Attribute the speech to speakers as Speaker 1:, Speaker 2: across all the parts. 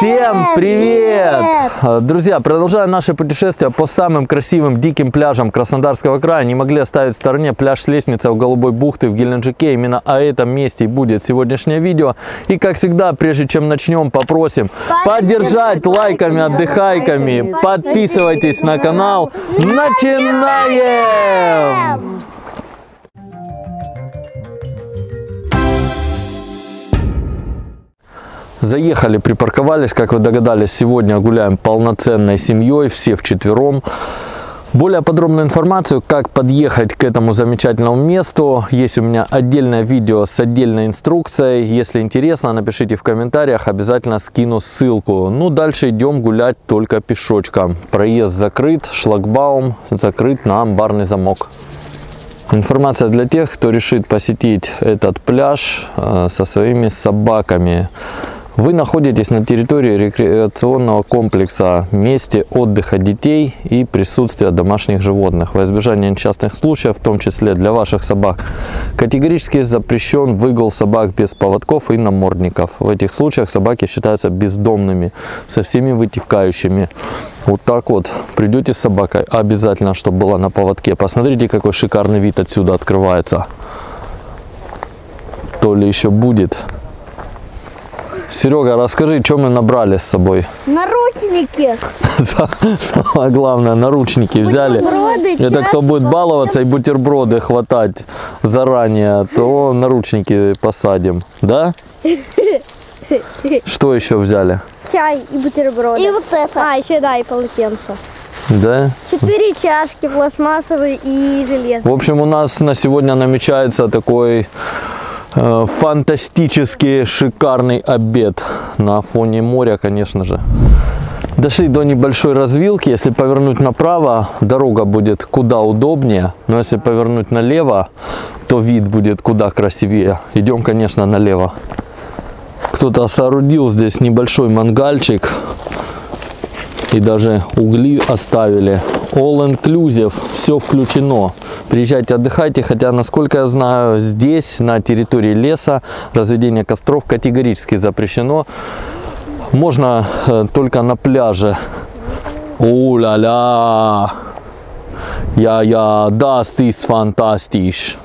Speaker 1: Всем привет! Друзья, продолжая наше путешествие по самым красивым диким пляжам Краснодарского края, не могли оставить в стороне пляж с лестницей у Голубой бухты в Геленджике. Именно о этом месте и будет сегодняшнее видео. И как всегда, прежде чем начнем, попросим поддержать лайками, отдыхайками. Подписывайтесь на канал. Начинаем! Заехали, припарковались, как вы догадались, сегодня гуляем полноценной семьей, все вчетвером. Более подробную информацию, как подъехать к этому замечательному месту, есть у меня отдельное видео с отдельной инструкцией. Если интересно, напишите в комментариях, обязательно скину ссылку. Ну, дальше идем гулять только пешочком. Проезд закрыт, шлагбаум закрыт на амбарный замок. Информация для тех, кто решит посетить этот пляж со своими собаками. Вы находитесь на территории рекреационного комплекса, месте отдыха детей и присутствия домашних животных. Во избежание несчастных случаев, в том числе для ваших собак, категорически запрещен выгул собак без поводков и намордников. В этих случаях собаки считаются бездомными, со всеми вытекающими. Вот так вот, придете с собакой, обязательно, чтобы была на поводке. Посмотрите, какой шикарный вид отсюда открывается. То ли еще будет. Серега, расскажи, что мы набрали с собой?
Speaker 2: Наручники.
Speaker 1: Самое главное, наручники взяли. Это кто будет баловаться и бутерброды хватать заранее, то наручники посадим. Да? Что еще взяли?
Speaker 2: Чай и бутерброды. И вот это. А, еще да, и полотенце.
Speaker 1: Да?
Speaker 2: 4 чашки пластмассовые и железные.
Speaker 1: В общем, у нас на сегодня намечается такой фантастически шикарный обед на фоне моря, конечно же. Дошли до небольшой развилки. Если повернуть направо, дорога будет куда удобнее, но если повернуть налево, то вид будет куда красивее. Идем, конечно, налево. Кто-то соорудил здесь небольшой мангальчик и даже угли оставили. All inclusive, все включено. Приезжайте, отдыхайте, хотя, насколько я знаю, здесь, на территории леса, разведение костров категорически запрещено. Можно только на пляже. О-ля-ля! Я, das ist fantastisch.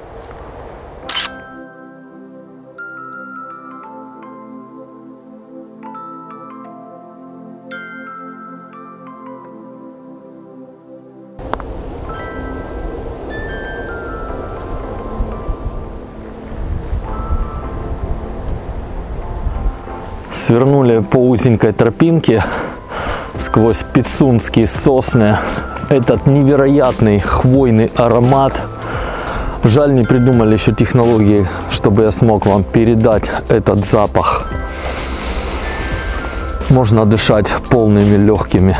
Speaker 1: Свернули по узенькой тропинке сквозь пицунские сосны. Этот невероятный хвойный аромат. Жаль, не придумали еще технологии, чтобы я смог вам передать этот запах. Можно дышать полными легкими.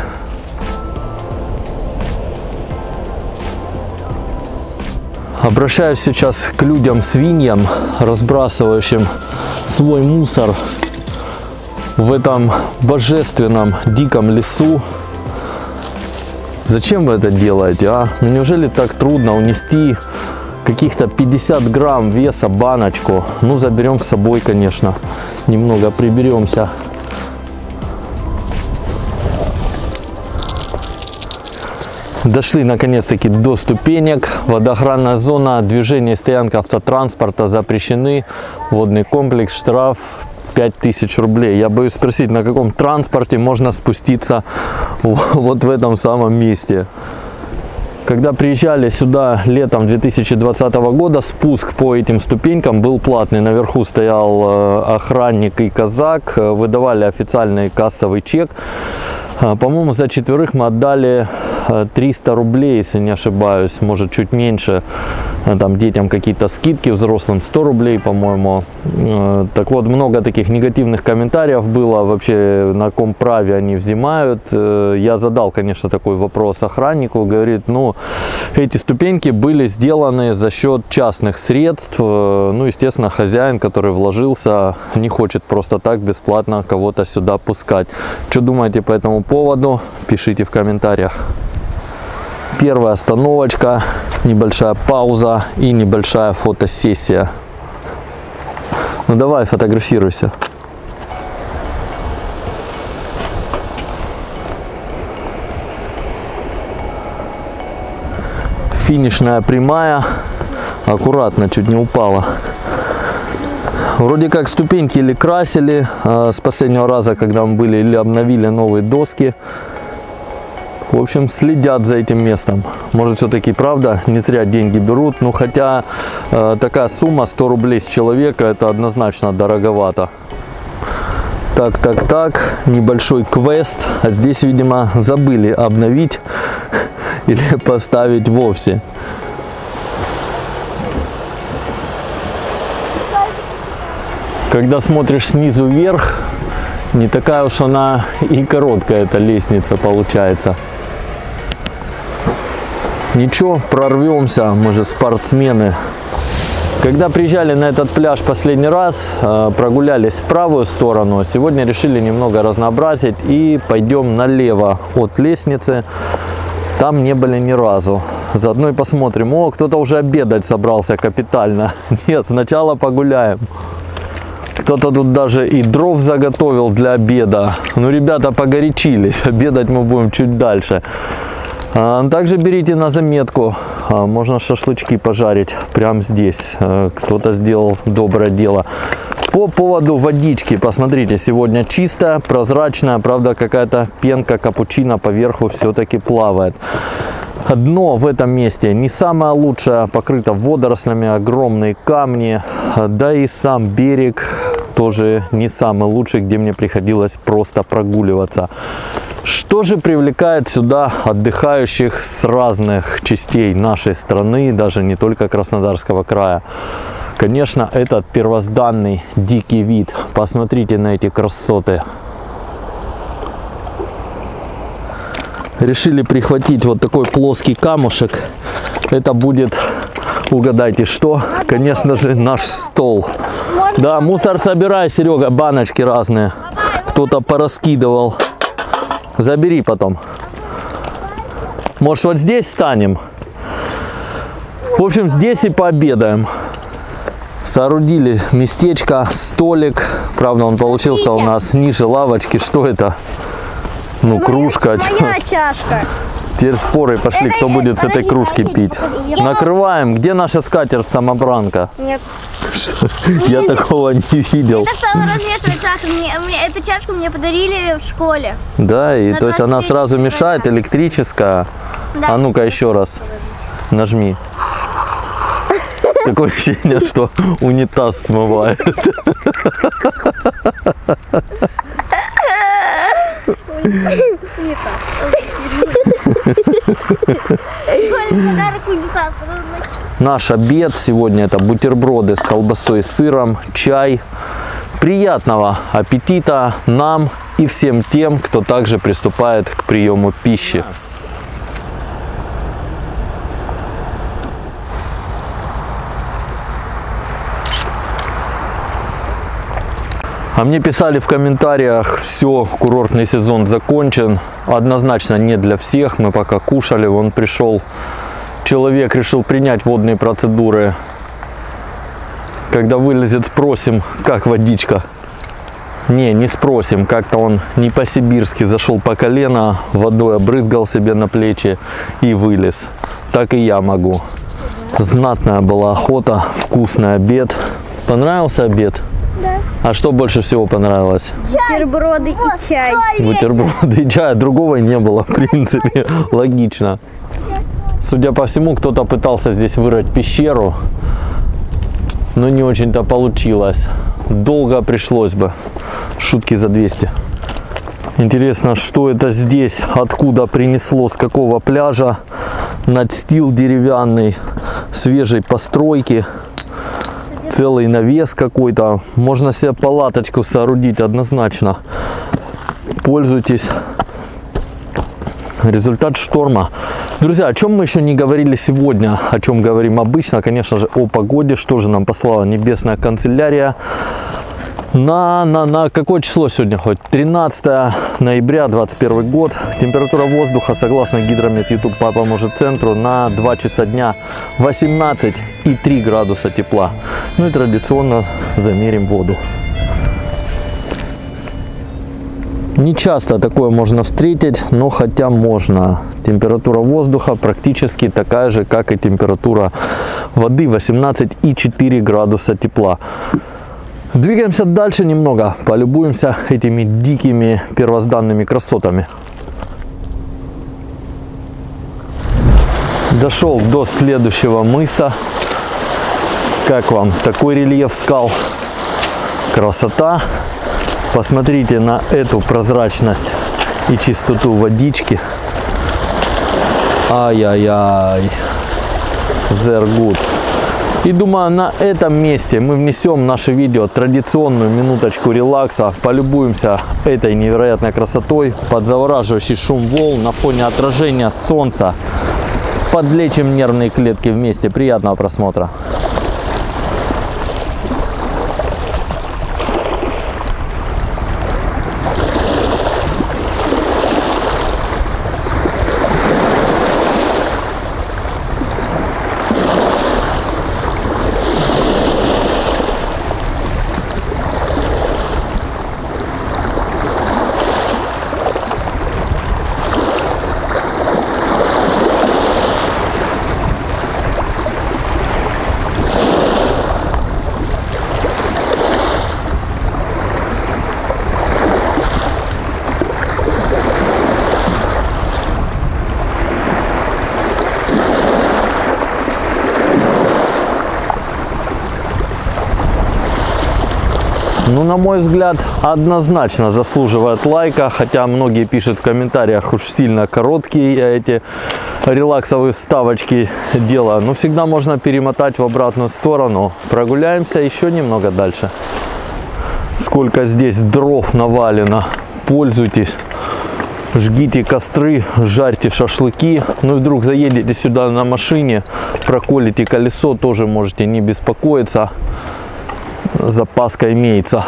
Speaker 1: Обращаюсь сейчас к людям-свиньям, разбрасывающим свой мусор в этом божественном диком лесу. Зачем вы это делаете, а? Ну неужели так трудно унести каких-то 50 грамм веса баночку? Ну заберем с собой, конечно, немного приберемся. Дошли наконец-таки до ступенек. Водоохранная зона, движение и стоянка автотранспорта запрещены. Водный комплекс, штраф 5000 рублей. Я боюсь спросить, на каком транспорте можно спуститься вот в этом самом месте. Когда приезжали сюда летом 2020 года, спуск по этим ступенькам был платный. Наверху стоял охранник и казак, выдавали официальный кассовый чек. По-моему, за четверых мы отдали 300 рублей, если не ошибаюсь, может чуть меньше. Там детям какие-то скидки, взрослым 100 рублей, по-моему. Так вот, много таких негативных комментариев было, вообще на каком праве они взимают. Я задал, конечно, такой вопрос охраннику, говорит, ну, эти ступеньки были сделаны за счет частных средств. Ну, естественно, хозяин, который вложился, не хочет просто так бесплатно кого-то сюда пускать. Что думаете по этому поводу? Пишите в комментариях. Первая остановочка, небольшая пауза и небольшая фотосессия. Ну давай, фотографируйся. Финишная прямая. Аккуратно, чуть не упала. Вроде как ступеньки или красили с последнего раза, когда мы были, или обновили новые доски. В общем, следят за этим местом. Может, все-таки правда, не зря деньги берут. Ну, хотя такая сумма 100 рублей с человека, это однозначно дороговато. Так, небольшой квест. А здесь, видимо, забыли обновить или поставить вовсе. Когда смотришь снизу вверх, не такая уж она и короткая эта лестница получается. Ничего, прорвемся, мы же спортсмены. Когда приезжали на этот пляж последний раз, прогулялись в правую сторону. Сегодня решили немного разнообразить и пойдем налево от лестницы. Там не были ни разу. Заодно и посмотрим. О, кто-то уже обедать собрался капитально. Нет, сначала погуляем. Кто-то тут даже и дров заготовил для обеда. Ну, ребята погорячились. Обедать мы будем чуть дальше. Также берите на заметку. Можно шашлычки пожарить прямо здесь. Кто-то сделал доброе дело. По поводу водички. Посмотрите, сегодня чистая, прозрачная. Правда, какая-то пенка капучино поверху все-таки плавает. Дно в этом месте не самое лучшее, покрыто водорослями, огромные камни, да и сам берег тоже не самый лучший, где мне приходилось просто прогуливаться. Что же привлекает сюда отдыхающих с разных частей нашей страны, даже не только Краснодарского края? Конечно, этот первозданный дикий вид. Посмотрите на эти красоты. Решили прихватить вот такой плоский камушек. Это будет, угадайте что, конечно же, наш стол. Да, мусор собирай, Серега, баночки разные. Кто-то пораскидывал. Забери потом. Может, вот здесь встанем? В общем, здесь и пообедаем. Соорудили местечко, столик. Правда, он получился у нас ниже лавочки. Что это? Ну, кружка.
Speaker 2: Моя чашка.
Speaker 1: Теперь споры пошли, кто будет с этой кружки пить. Накрываем. Где наша скатерть-самобранка?
Speaker 2: Нет.
Speaker 1: Я такого не видел.
Speaker 2: Это чтобы размешивать чашку. Эту чашку мне подарили в школе.
Speaker 1: Да, и то есть она сразу мешает, электрическая.
Speaker 2: Да.
Speaker 1: А ну-ка еще раз. Нажми. Такое ощущение, что унитаз смывает. Наш обед сегодня — это бутерброды с колбасой и сыром, чай. Приятного аппетита нам и всем тем, кто также приступает к приему пищи. А мне писали в комментариях: все, курортный сезон закончен. Однозначно не для всех. Мы пока кушали, вон пришел человек, решил принять водные процедуры. Когда вылезет, спросим, как водичка. Не спросим, как-то он не по-сибирски зашел по колено, водой обрызгал себе на плечи и вылез. Так и я могу. Знатная была охота, вкусный обед. Понравился обед?
Speaker 2: Да.
Speaker 1: А что больше всего понравилось?
Speaker 2: Бутерброды и чай.
Speaker 1: Бутерброды и чай. Другого не было, в принципе. Логично. Судя по всему, кто-то пытался здесь вырыть пещеру, но не очень-то получилось. Долго пришлось бы. Шутки за 200. Интересно, что это здесь, откуда принесло, с какого пляжа. Надстил деревянный, свежей постройки. Целый навес какой-то. Можно себе палаточку соорудить однозначно. Пользуйтесь. Результат шторма. Друзья, о чем мы еще не говорили сегодня, о чем говорим обычно, конечно же, о погоде. Что же нам послала небесная канцелярия? На какое число сегодня хоть? 13 ноября 2021 год. Температура воздуха, согласно Гидромет YouTube поможет центру, на 2 часа дня 18,3 градуса тепла. Ну и традиционно замерим воду. Не часто такое можно встретить, но хотя можно. Температура воздуха практически такая же, как и температура воды, 18,4 градуса тепла. Двигаемся дальше немного, полюбуемся этими дикими первозданными красотами. Дошел до следующего мыса. Как вам такой рельеф скал? Красота! Посмотрите на эту прозрачность и чистоту водички. Ай-яй-яй. Sehr gut. И думаю, на этом месте мы внесем в наше видео традиционную минуточку релакса. Полюбуемся этой невероятной красотой под завораживающий шум волн на фоне отражения солнца. Подлечим нервные клетки вместе. Приятного просмотра. Ну, на мой взгляд, однозначно заслуживает лайка, хотя многие пишут в комментариях, уж сильно короткие я эти релаксовые вставочки делаю. Но всегда можно перемотать в обратную сторону. Прогуляемся еще немного дальше. Сколько здесь дров навалено. Пользуйтесь. Жгите костры, жарьте шашлыки. Ну и вдруг заедете сюда на машине, проколите колесо, тоже можете не беспокоиться. Запаска имеется.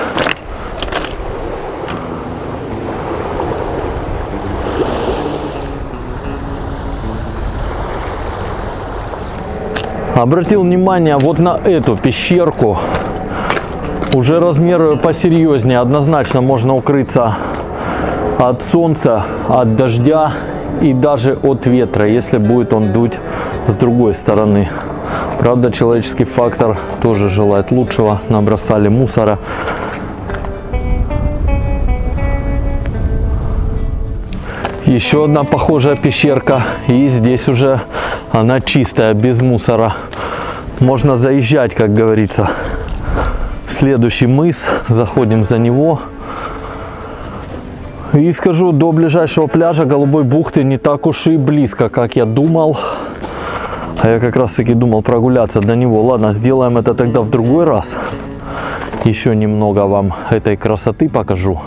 Speaker 1: Обратил внимание вот на эту пещерку. Уже размеры посерьезнее. Однозначно можно укрыться от солнца, от дождя и даже от ветра, если будет он дуть с другой стороны. Правда, человеческий фактор тоже желает лучшего. Набросали мусора. Еще одна похожая пещерка. И здесь уже она чистая, без мусора. Можно заезжать, как говорится. Следующий мыс. Заходим за него. И скажу, до ближайшего пляжа Голубой бухты не так уж и близко, как я думал. А я как раз таки думал прогуляться до него. Ладно, сделаем это тогда в другой раз. Еще немного вам этой красоты покажу.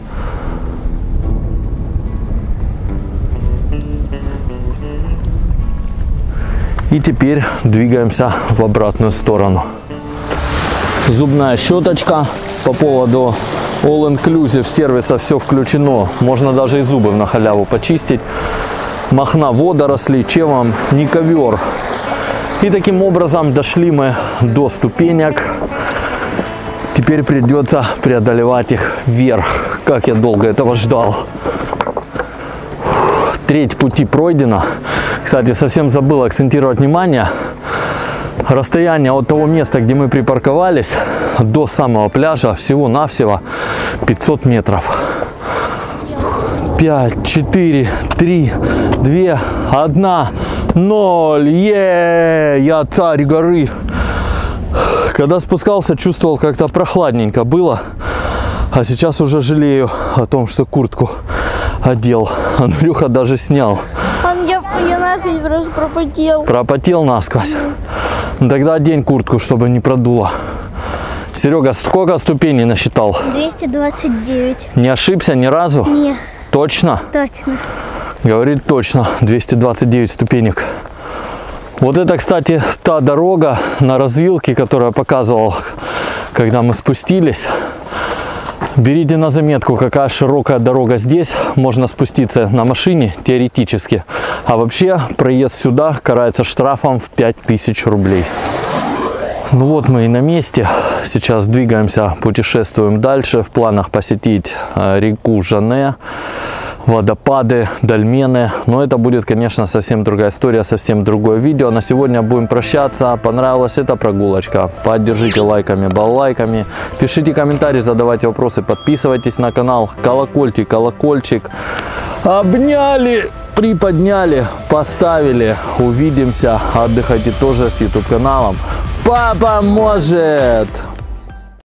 Speaker 1: И теперь двигаемся в обратную сторону. Зубная щеточка. По поводу all-inclusive сервиса все включено. Можно даже и зубы на халяву почистить. Мохна водорослей, чем вам не ковер. И таким образом дошли мы до ступенек. Теперь придется преодолевать их вверх. Как я долго этого ждал. Треть пути пройдена. Кстати, совсем забыл акцентировать внимание. Расстояние от того места, где мы припарковались, до самого пляжа всего-навсего 500 метров. 5, 4, 3, 2, 1, 0. Я царь горы. Когда спускался, чувствовал, как-то прохладненько было. А сейчас уже жалею о том, что куртку одел. Андрюха даже снял.
Speaker 2: Я насквозь просто пропотел.
Speaker 1: Пропотел насквозь? Ну, тогда одень куртку, чтобы не продуло. Серега, сколько ступеней насчитал?
Speaker 2: 229.
Speaker 1: Не ошибся ни разу?
Speaker 2: Нет.
Speaker 1: Точно?
Speaker 2: Точно.
Speaker 1: Говорит точно. 229 ступенек. Вот это, кстати, та дорога на развилке, которую я показывал, когда мы спустились. Берите на заметку, какая широкая дорога здесь. Можно спуститься на машине теоретически. А вообще проезд сюда карается штрафом в 5000 рублей. Ну вот мы и на месте. Сейчас двигаемся, путешествуем дальше. В планах посетить реку Жанне, водопады, дольмены. Но это будет, конечно, совсем другая история, совсем другое видео. На сегодня будем прощаться. Понравилась эта прогулочка? Поддержите лайками, баллайками. Пишите комментарии, задавайте вопросы, подписывайтесь на канал. Колокольчик, колокольчик. Обняли, приподняли, поставили. Увидимся. Отдыхайте тоже с YouTube каналом. Папа может!